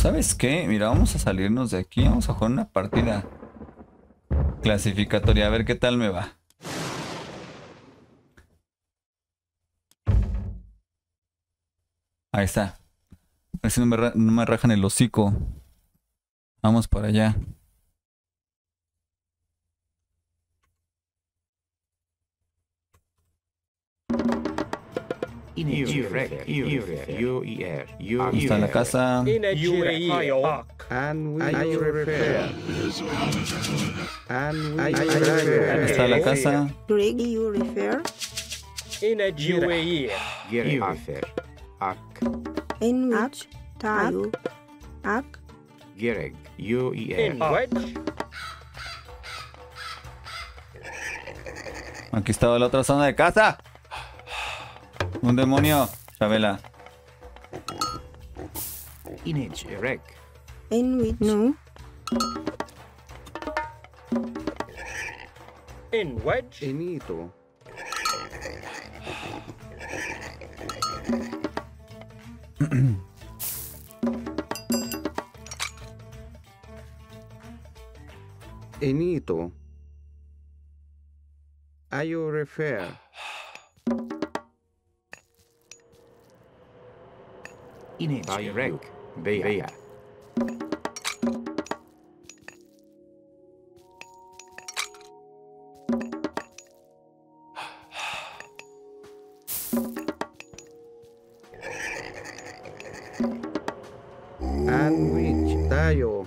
¿Sabes qué? Mira, vamos a salirnos de aquí. Vamos a jugar una partida clasificatoria. A ver qué tal me va. Ahí está. A ver si no me rajan el hocico. Vamos para allá. Ahí Está la casa. Está la casa. Greg, you refer? In which tayo? Ak? Aquí estaba la otra zona de casa. Un demonio. Chabela. In which? No. In wedge. Enito. Enito. Are you refer? Direct. Bea. And which tayo?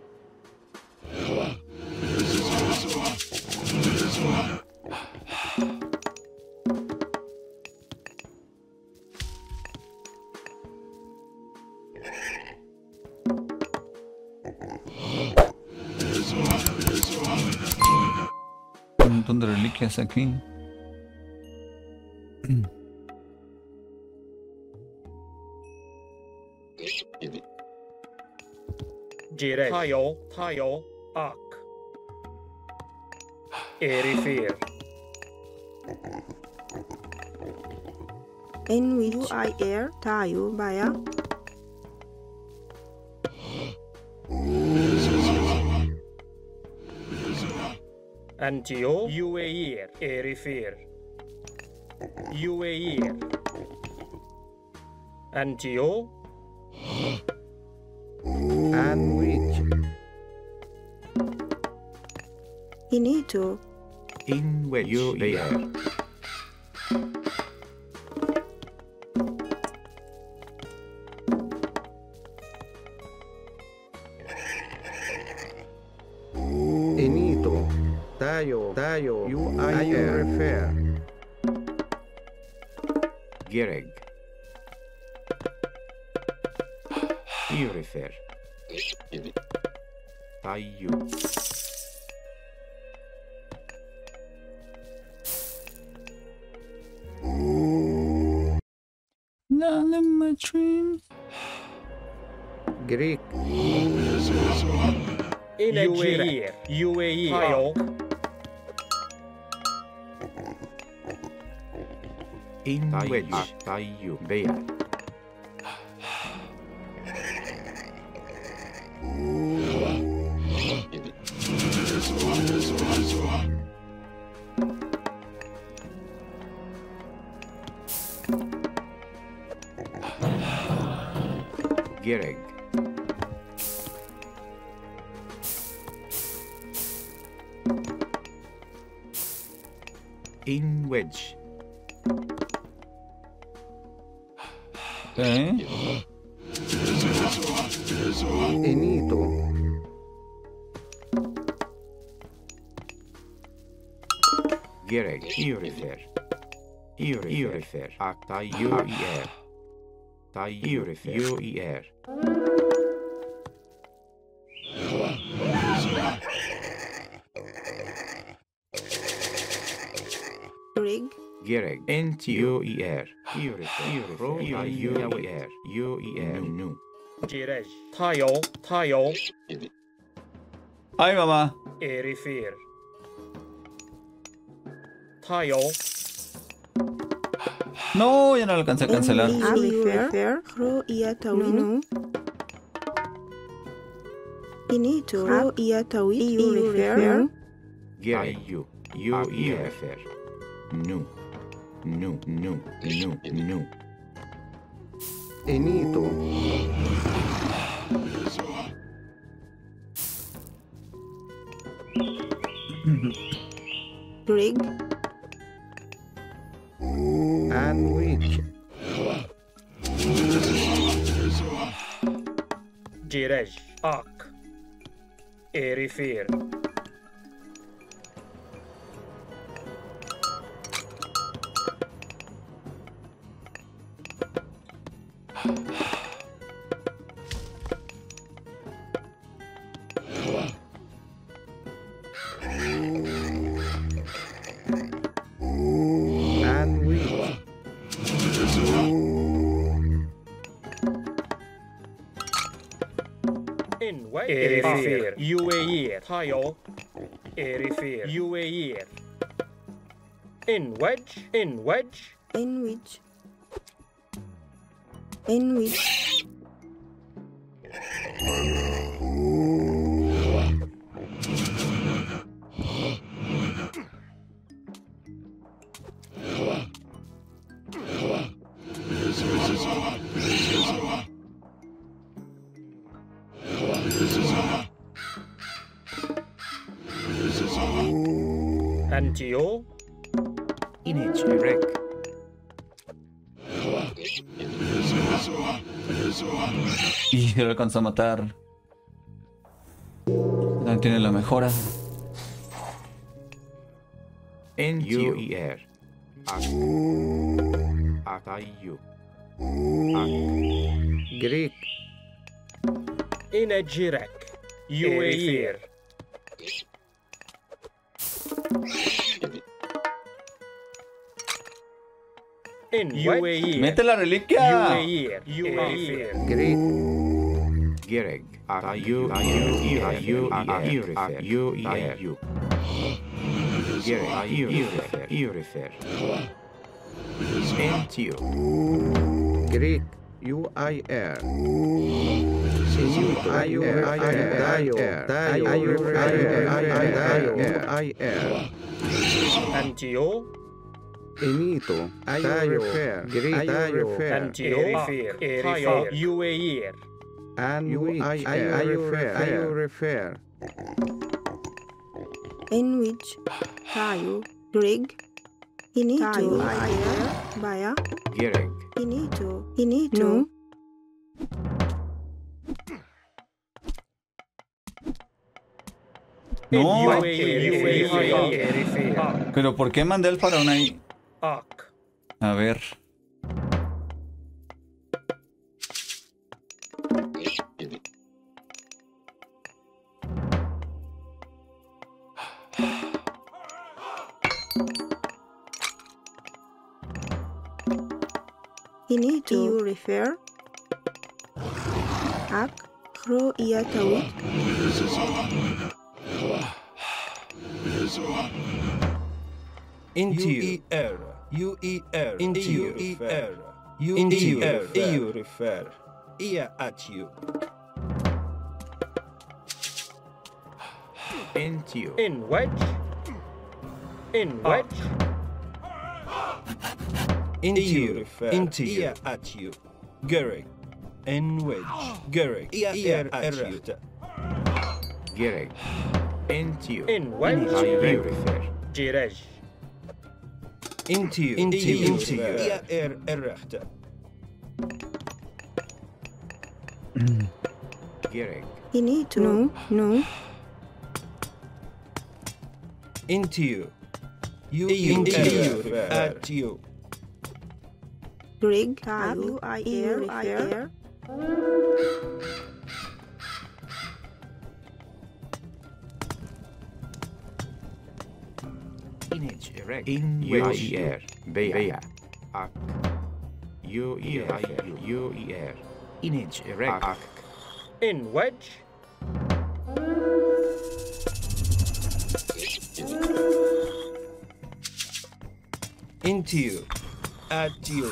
Un montón de reliquias aquí. Jirek. Tayo. Ak. Erifir. In which I air tayo baya? Antio. UAE. Erifir. UAE. Antio. And which? Inito. In which they are. Enito. Tayo. You refer? Gireg. You refer. Tayo. Not in my dreams. Greek. UAE. Tayo. In which tayo. Bea. Gireg. In wedge. Okay. Enito. Gireg. You refer. You refer. Acta UER. You refer. UER. Greg. Gireg. NTUER. You refer. UER. UER. Nu. Girej. Tayo. Ay, mamá. Erifir. Tayo. No, ya no lo alcancé a cancelar. In which you refer? Ro iya tawino. Inito. Ro ia tawit. Iu refer. Gereg. You refer. Nu. Nu. Nu. Nu. Nu. Inito. Rig. And which. Girej. Ak. Refer. And which. In way. Refer. UAE. Tayo. Refer. UAE. In wedge. In wedge. In which. In which. Antio. Inage erect. Y se lo alcanzó a matar. También tiene la mejora. UER. Akayu. Greek. Inage erect. UAE. In UAE. ¡Mete la reliquia! UAE. Greek. Gereg. Akayu. Refer. Entio. Greek. UIR. Inito. Antio. Inito. Refer. Greek. Refer. Antio. Refer. UAE. And which. Refer. In which. Tayo. Rig. Inito. Baya. Gereg. Inito. Inito. No. UAE. Pero ¿por qué mandé el faraón ahí? Ak. A ver. Inito. You refer. Ak. Ro ia tawit. UER, UER, UER, UER, EU refer, IA at you. Entio. In wedge. In wedge. EU refer, IA at you. Gereg, N wedge, Gereg, IA at you. Gereg. Entio. In wedge. Refer. Girej. Intio, IA errechte. Gereg. Inito. No. Intio, EU refer at you. Rig. Tayo. Refer. Inage erect. In UER. Beya. Ak. UER. Inage erect. Ak. In wedge. Intio, at you.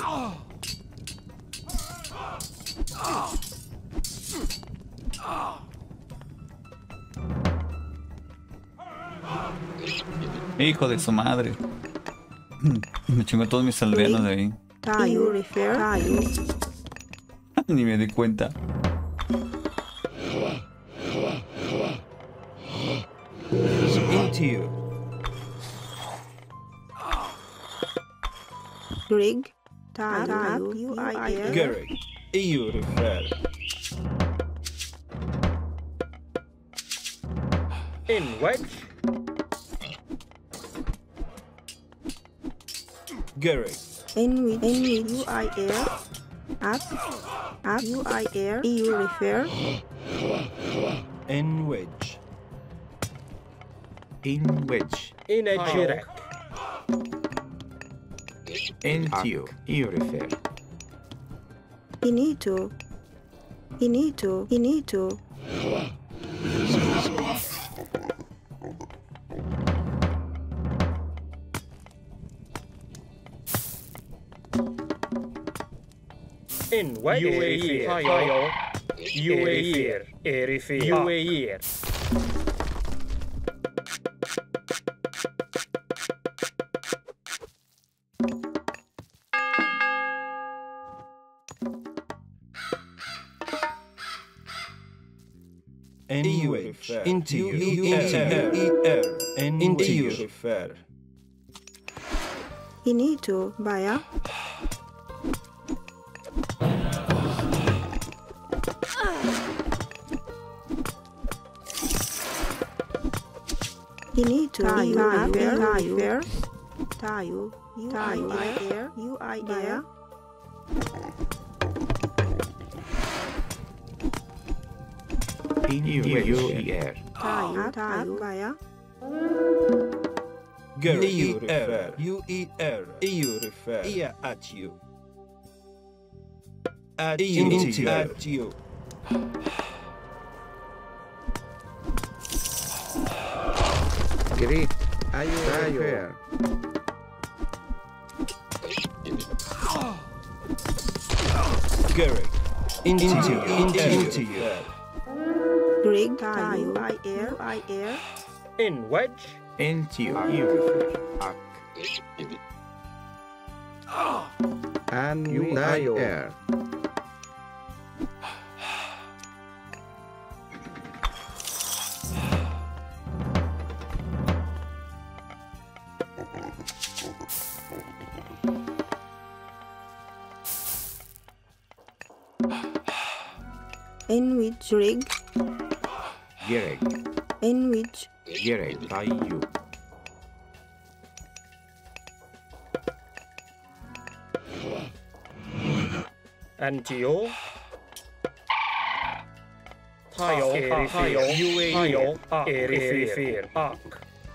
Hijo de su madre. Me chingó todos mis aldeanos de ahí. Tayo refer. Tayo. Ni me di cuenta. Into you. Grig. Tayo. UIR. Garrick. EU refer. In wedge. Garrick. In with UIR. Up. UIR. EU refer. In wedge. In wedge. In a jirek. Into you. You refer. Inito. Inito. Inito. In wedge. UAE. Tayo. UAE. UAE. In wedge. Into you. ER. Into you refer. Inito. Baya. Inito. Tayo. Tayo. UIR. UIR. In you. UER. Tayo. Baya. EU refer. UER. EU refer. Ia at you. At you. Into at you. Greek. Tayo. Garrick. Into you. Grig. Tayo. UIR. In wedge. Into you. You refer. Ak. And UIR. In which rig? Gereg. In which? Gereg. Tayo. Antio. Tayo. UAE. Erifir. Ak.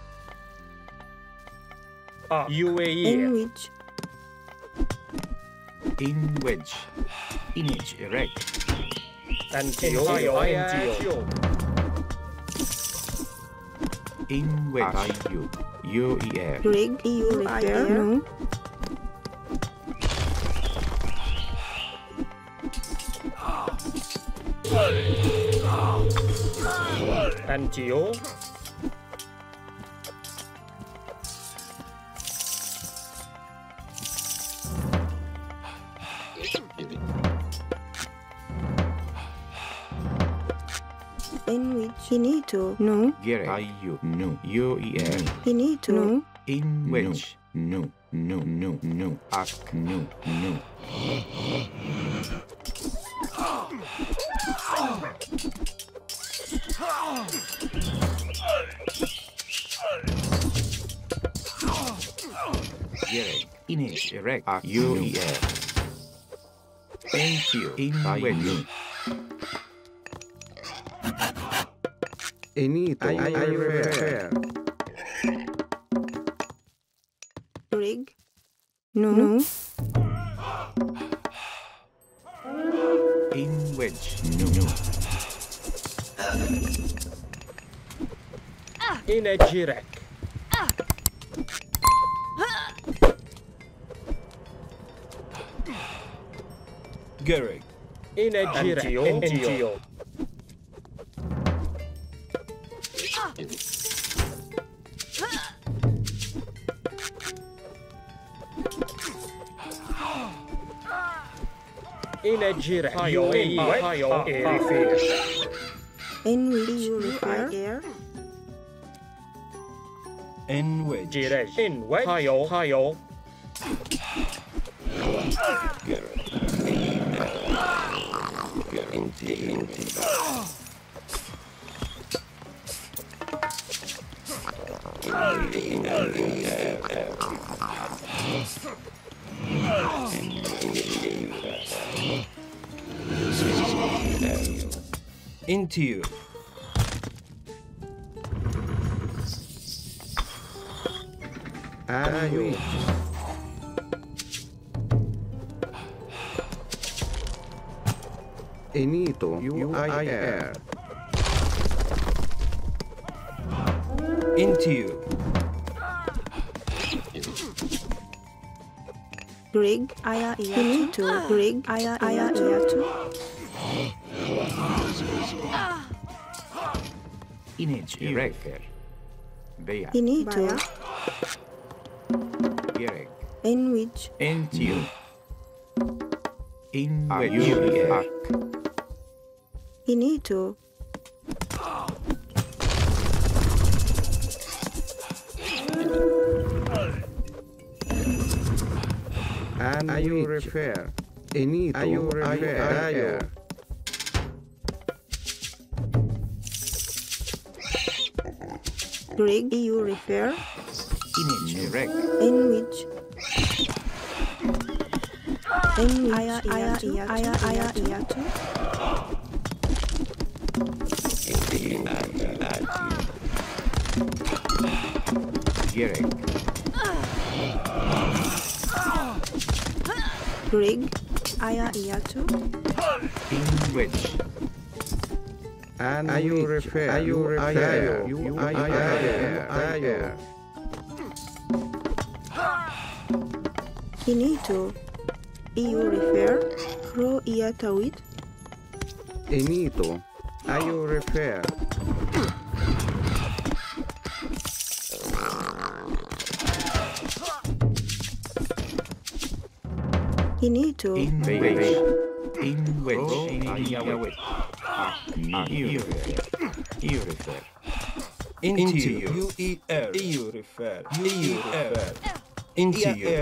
UAE. In which? In wedge. Image erect. Antio. In wedge. Tayo. UER. Rig. EU refer. No. Antio. In which? Inito. No. Gereg. Tayo. No. UER. Inito. No. In wedge. No. Ak. No. Gereg. Image erect. Ak. UER. Thank you. In wedge. Inito. I refer. Rig. No. In wedge. No. In a jirek. Garrick. In a jirek. Antio. إنجيرك هايو إيريفير In which you refer. In which. جيرج إن ويج هايو Into you. And which. Inito, UIR. Into you. Rig, Finito, Rig, Iatu. Inegirek. Bea. Finito. Gerek. In which Into you. In which you Finito. And you refer. Inito, you refer. Rig, you refer. Inegirek. In which Iatu. Gerek. Rig, Iatu. In which And you refer. You refer. UIR. Finito. You refer. Ro Iatawit. Inito, you refer. Finito. in which you refer. Into you. UER. EU refer. EU refer. Into you.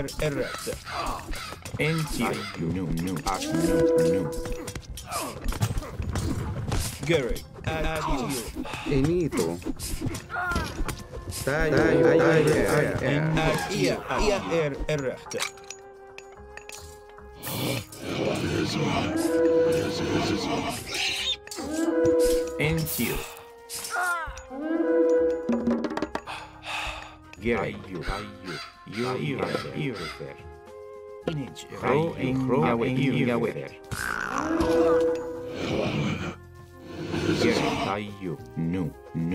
Into you. No. Gerek. Add you. Inito. Add rechte. Into you. Gerek. You refer. Crow in you refer. Gerek. You. No.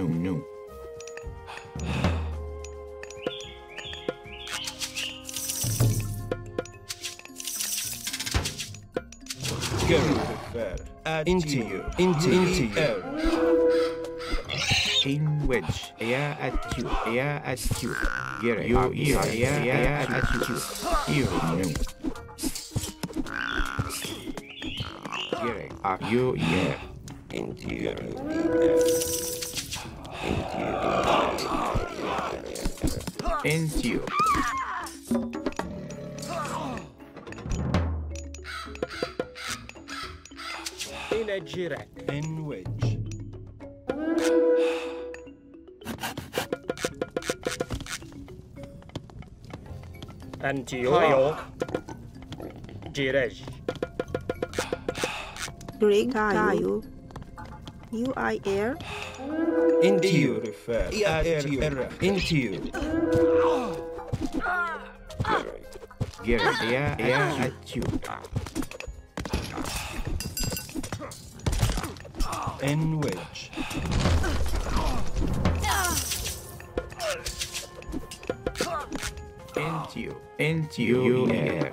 Gerek refer. Add into you. Into you. In which at you. Gerek. You at you. You no. Gerek. You into you. Into you. إنجيرك In which. أنتيو هايو جيرج Rig, Kayu. UIR. Into you refer. Add you. Into you. Gerek. At you. In which. Into you.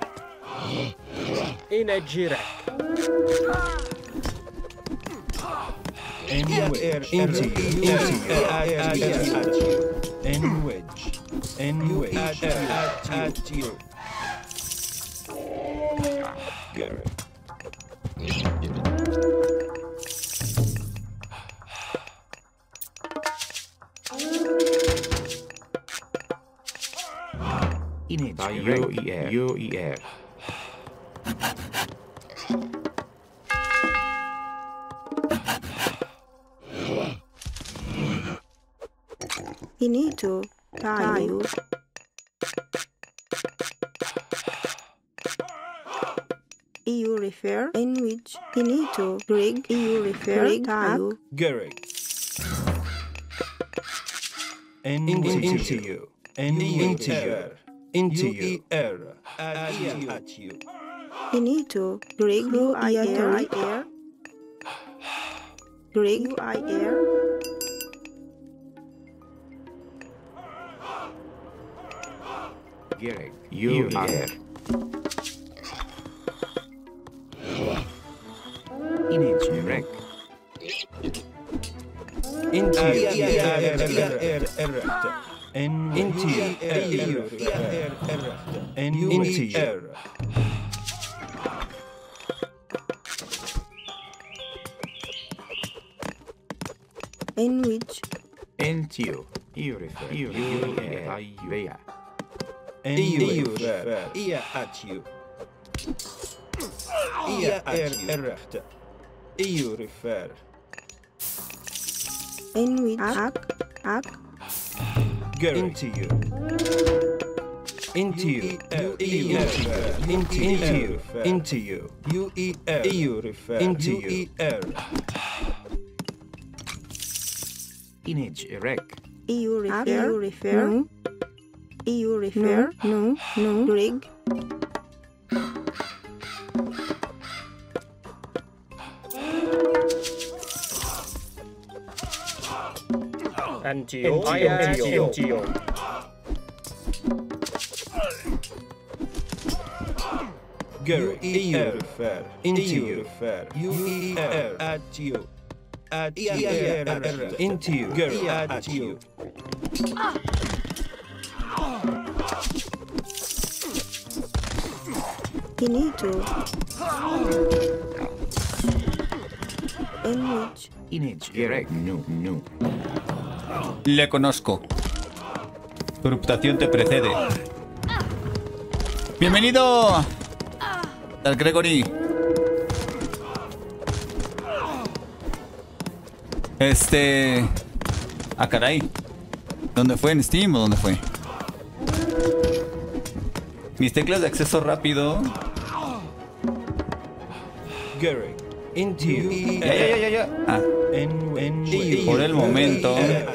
إنجيرك In which. Into you. In which. Add you. Gerek. Image direct UER. Finito. Tayo. EU refer. In which. Finito. Rig. EU refer. Rig. Tayo. Garrick. Into you. Into you. At you. Finito. Rig. UIR. Rig. UIR. Garrick UER. Image direct. Into you. In which. Into you. You refer. UER. At you. EU refer. In which. Ak. Into you. Into you. Into you. UER. EU refer. Into you. Image erect. EU refer. EU refer. No. EU refer. No. Rig. NGO. NGO. Garrick. EU refer. Into you. Refer. UER. At you. At into you. Garrick. At you. Finito. In which. Image direct. No. Le conozco. Tu reputación te precede. Bienvenido al Gregory. Ah, caray. ¿Dónde fue? ¿En Steam o dónde fue? Mis teclas de acceso rápido. Garrick. Into you. Ya. Ah, por el momento.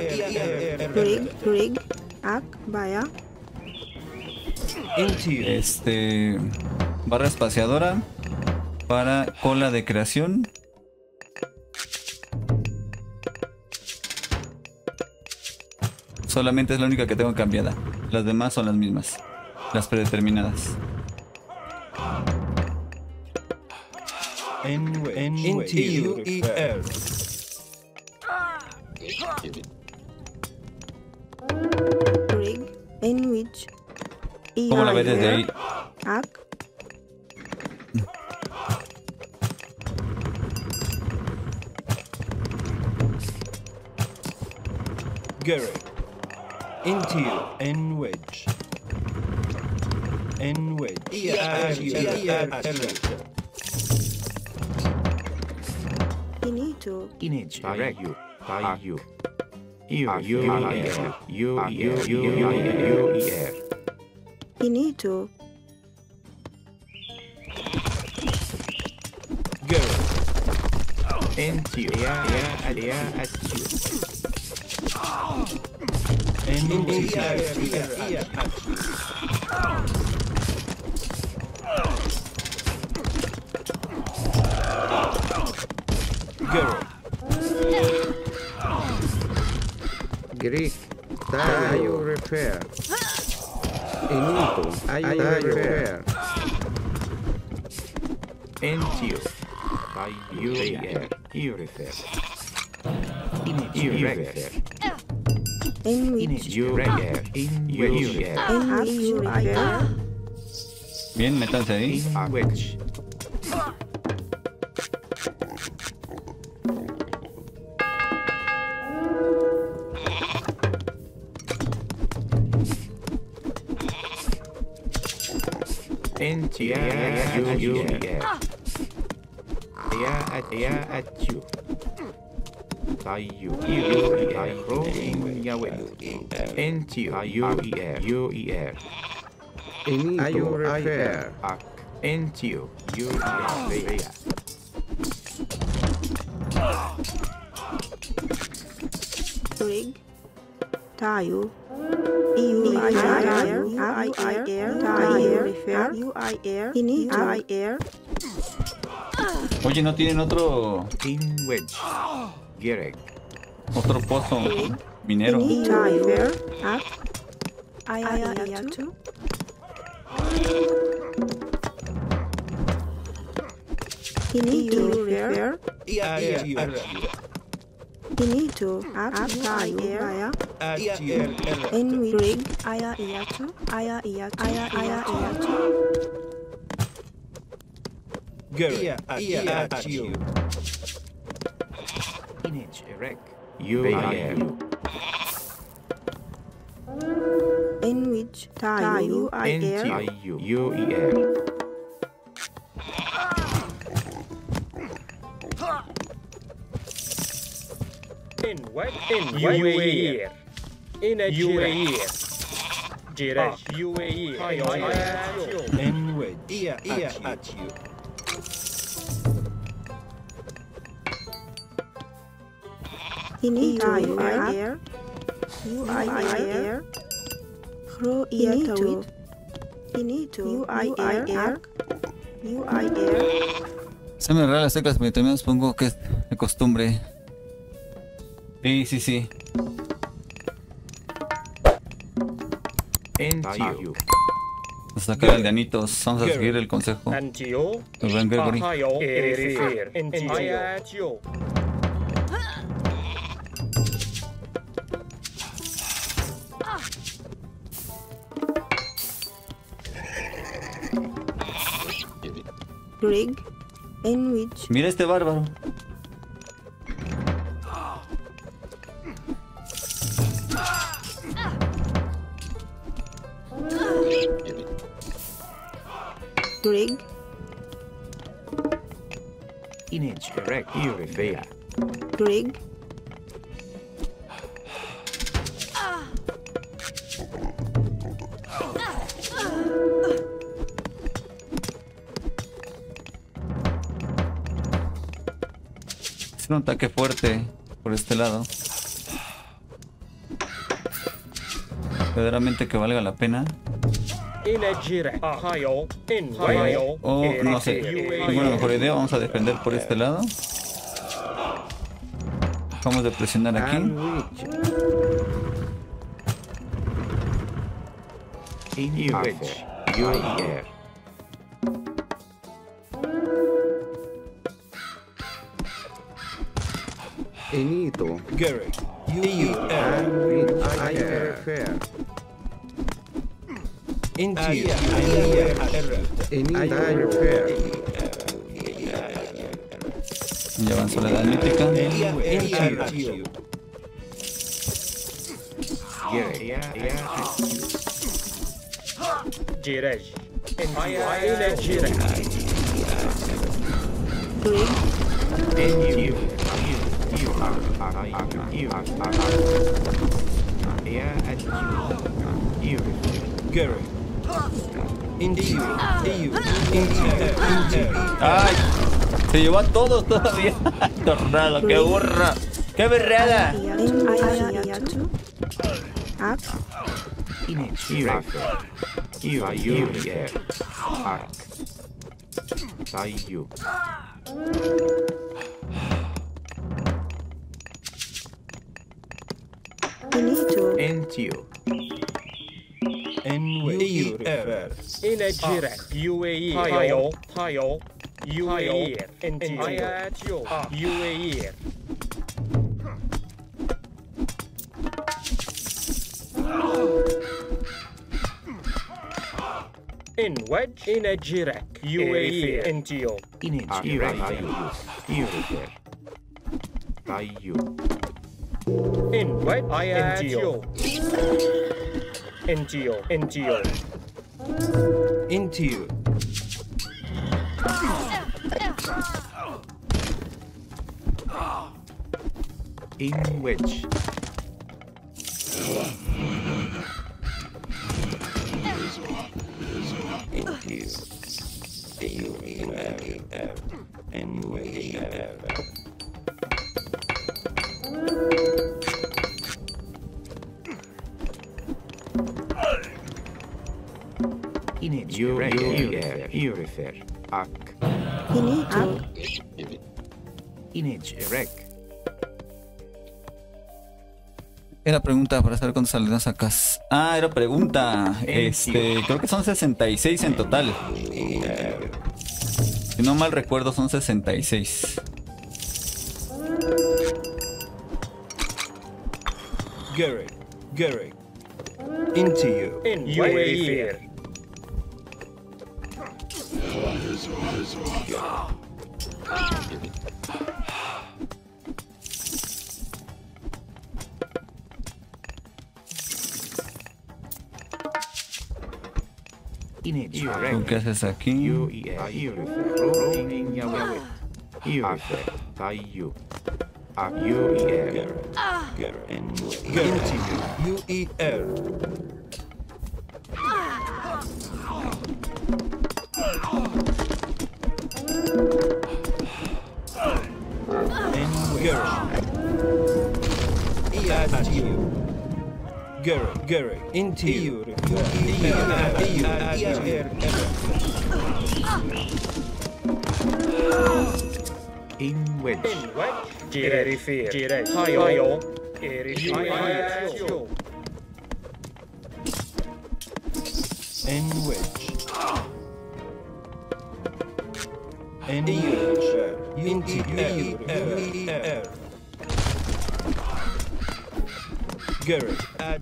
Rig. Ak. Vaya. Into you. Barra espaciadora para cola de creación. Solamente es la única que tengo cambiada. Las demás son las mismas. Las predeterminadas. Into you. UER. Rig. In which. ¿Cómo la ves desde ahí? Ak. Garrick. Into you. En wedge. At you. Finito. Image direct. You. Finito. Garrick. Into you. At you. Garrick. Greek. Tayo refer. Inito. Tayo refer. Into you. You refer. Image refer. In which. Image you refer. In which you refer. Bien, métanse ahí. Wedge. Into UER. At you. Tayu. Into UER. Inito refer. Into UER. Rig. Tayo. UIR. Tayo. Refer. UIR. Inito. UIR. Oye, ¿no tienen otro In wedge. Gerek. otro pozo minero? Inito. Refer. At. Ayayatu. Inito. Refer. Inito. At. Tayo. Via. Rig. Ayayatu. Ayayatu. Gary, at you. Inage erect. UER. In which tayo UIR. Into UER. In what? In UAE. In a UAE. Jirej. UAE. And with at you. Ini tayo UIR. UIR. Ro Inito. UIR. UIR. Se me enredan las teclas, pero también supongo que es de costumbre. Sí. Into. Vamos a sacar el de Anitos. Vamos a seguir el consejo Antio. del buen Gregory. Ohio. Erifir. Intio. Rig. In which Mira este bárbaro. rig. Inage erect. UER. Rig. Es un ataque fuerte por este lado. Verdaderamente que valga la pena. O no sé, tengo una mejor idea. Vamos a defender por este lado. Vamos a presionar aquí. In wedge. UER. Inito. Gary, UER. IRFR. Into Inito refer. Ya avanzó la edad mítica. at you. Jirej. Gary. Into ¡Ay! Se llevó a todos todavía. Tornado, qué burra. ¡Qué berreada! Ayayatu. At. Inito. Into. UER. UAE. Tayo. UAE. Intio. UAE. In wedge. In a jirek. UAE. Intio. In wedge. Intio. Into In which. You refer. Ak. Inito. Inage rec. Era pregunta para saber cuántas aldeas sacas. Ah, era pregunta. Creo que son 66 en total. Si no mal recuerdo, son 66. Garrick. Into you. In UAE. ¿Tú qué haces aquí? Garrick, into you. In which. Jireh. Garrick,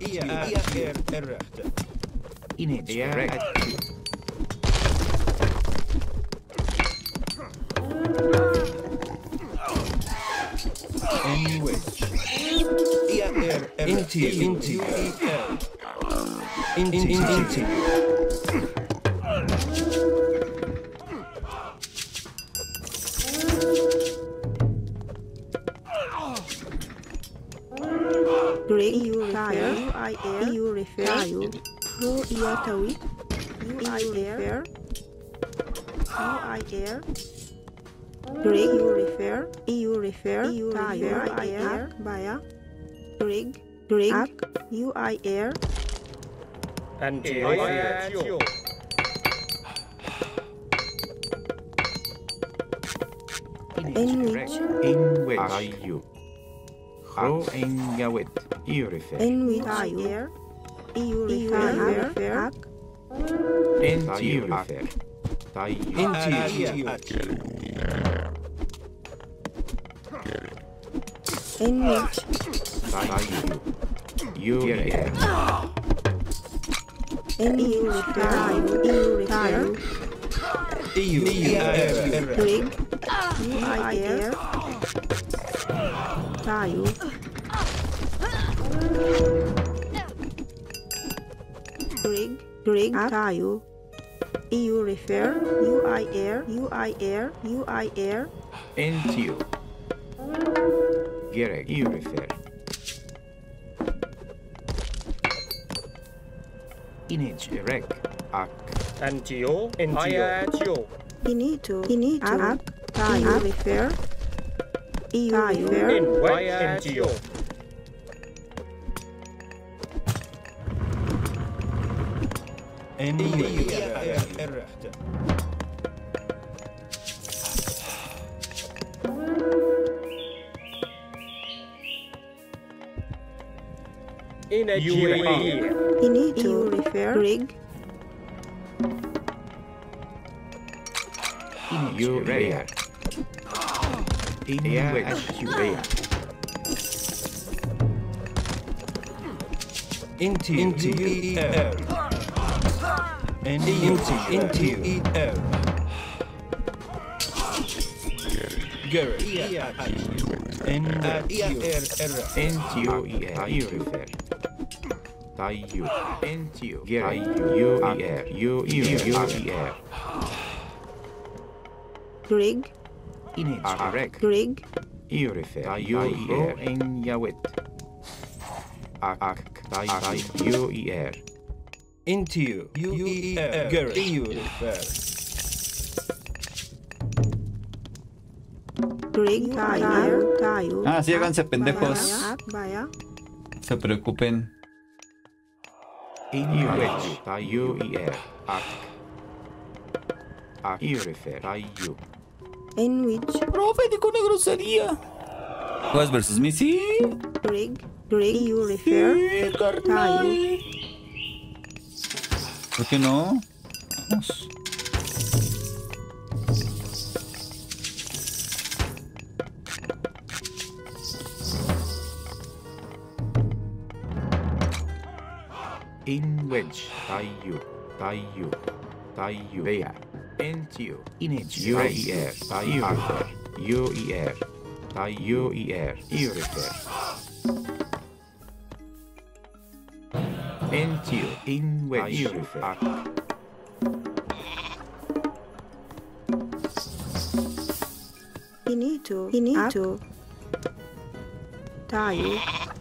Greg, you refer. UIR, you refer. You. Pro, Iatawi. UIR. UIR. Greg, you refer. EU refer. UIR. Baya. Greg. Ak. UIR. And In which. Are you? Ho en Yawit. You refer. In which. IR. EU refer. Ak. Into you refer. In which. You refer. In EU refer. EU refer. Greg. UIR. Tayo. Greg. Tayo. EU refer. UIR. Into you. Gerek. You refer. Inage rec. Ak. Antio. Intio. Inito. Ak. Tayo refer. EU refer. In Intio. In a UAE. Inito refer. Greg. You refer. In which you refer. Into you. And into you. Garrick. Into you refer. Tayu. Into you. Gerek. You Greg. Inage rec. Greg. You refer. You in Yawit. You Into you. Garrett. You refer. Greg, tayo. Ah, sí, háganse pendejos. Baya. Se preocupen. In which you you refer. You. In which Profe, dijo una grosería. Juez versus Missy. Greg, you refer. Tayo. ¿Por qué no? Vamos. In which you there. Into you. In it. You refer. Into you. In which you refer. Inito. Tayo.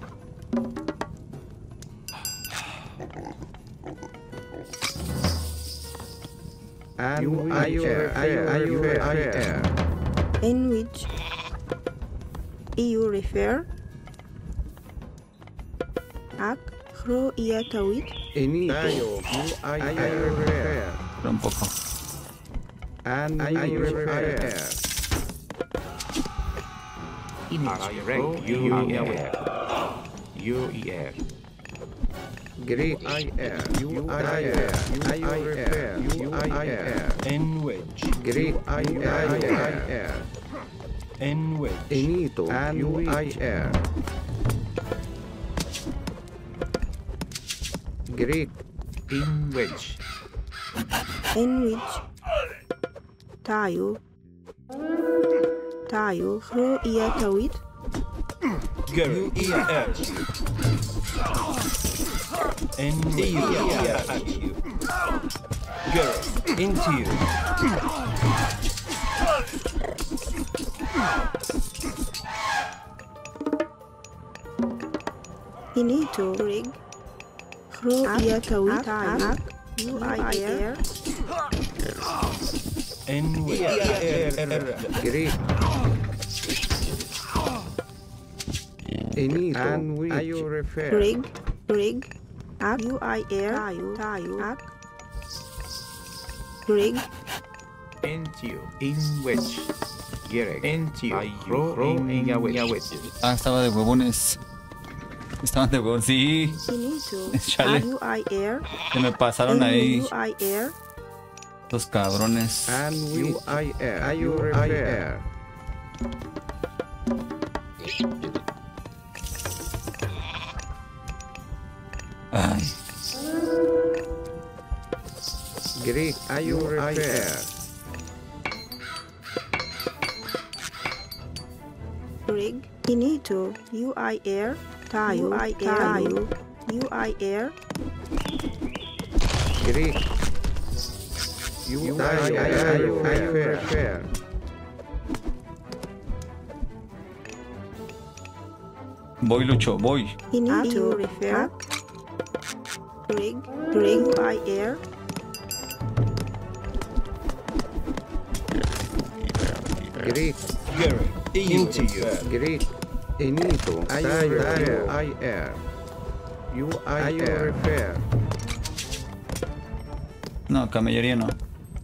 And you refer. In which you refer. Ak, Hro iya tawid. Inito. You refer. Pero un poco. And you refer. In which you Greek you refer. In which. Greek In which. Inito. And you Greek. in which Tayo. Hro iya tawid. Garrett. In you. Garrett. Into you. Inito. Greg, Hro iya tawid. Ak, you air. In which. Greek. Inito. And you refer. Greg, Ak, you air. Tayo. Ak. Greg, into you. In which into you. In Yawit. Ah, estaba de huevones. Estaban de huevones, sí. Inito. Chale. You air. Se me pasaron ahí. You air. Estos cabrones. And you refer. Ay. Greek you refer. Greg, Inito. You air. Tayo. You air. Greek. You refer. Voy, Lucho, voy. Inito. Refer. Greg, you air. Greek. Garrett. Into you. Greek. Inito. You refer. No, camellería no.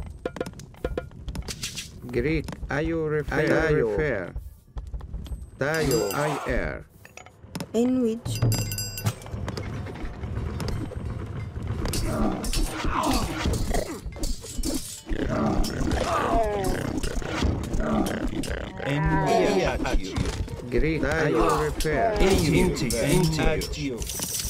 Greek. You refer. Tayo. In which In you. Greek. You refer. Into you.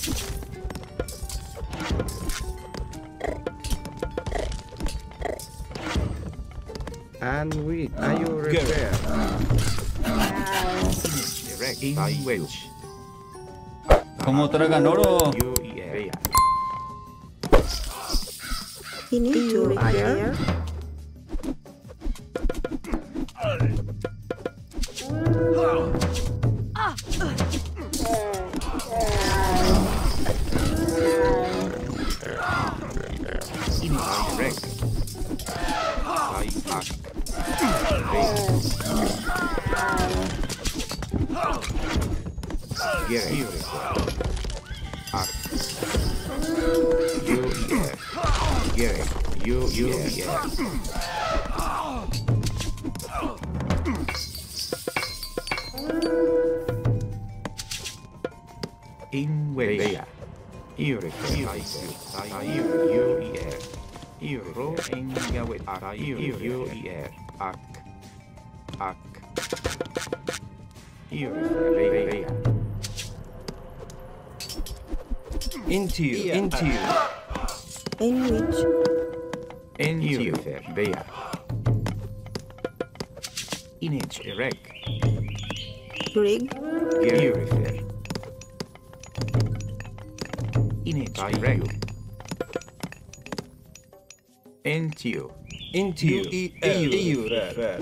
And you refer. Direct in which ¿Cómo tragan oro? Inito. Air. Gerek. You refer. Ak. UER. Gerek. UER. Invasion. You refer. UER. Euro engawet. UER. Ak. Ak. You refer. Into you. Into you. In which En you refer. There. Inage erect. rig You refer. Inage erect. Into. Into you. EU refer.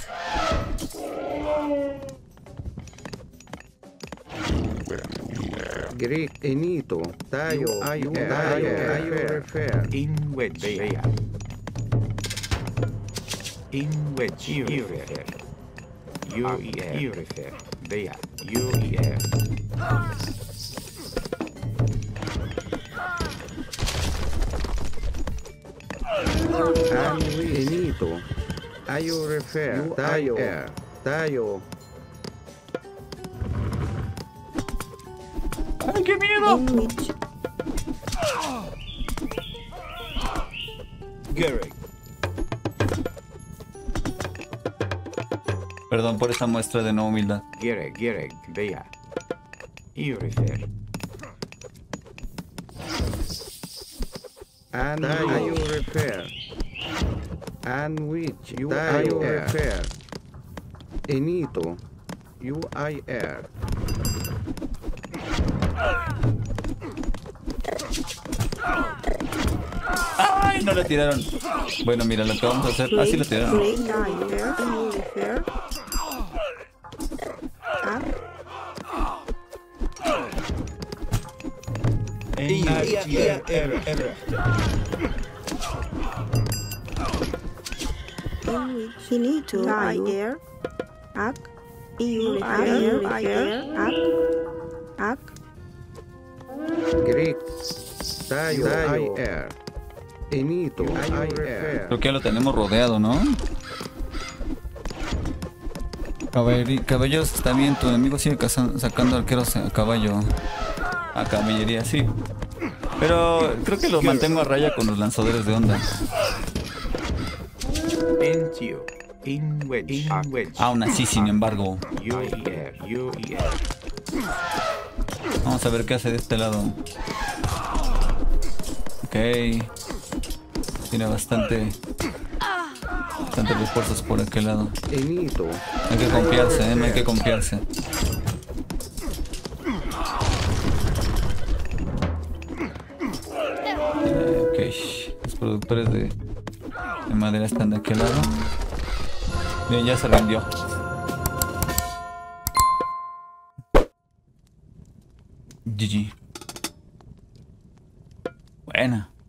Greek enito. Tayo refer. In which they are. In which you refer. You refer. They are. UER. And we enito. Ayo refer. Tayo. ¡Ay, qué miedo! in which Gerek. Perdón por esta muestra de no humildad. Gerek. They are. You refer. And ayo refer. And which you ayo refer. Enito. UIR. ¡Ay, no la tiraron! Bueno, mira, lo que vamos a hacer... Así la tiraron. rig you refer up in which finito ayer ak you refer ak Greek. Tayo IR. Enito. Ayo refer. Creo que ya lo tenemos rodeado, ¿no? Caballeros, está bien, tu enemigo sigue sacando arqueros a caballo. A caballería, sí. Pero creo que lo mantengo a raya con los lanzadores de onda. Into. In which. Aún así, sin embargo. UER. Vamos a ver qué hace de este lado. Ok. Tiene bastante refuerzos por aquel lado. Enito. Hay que confiarse, no hay que confiarse. Ok. Los productores de madera están de aquel lado. Bien, ya se rindió. GG. Buena.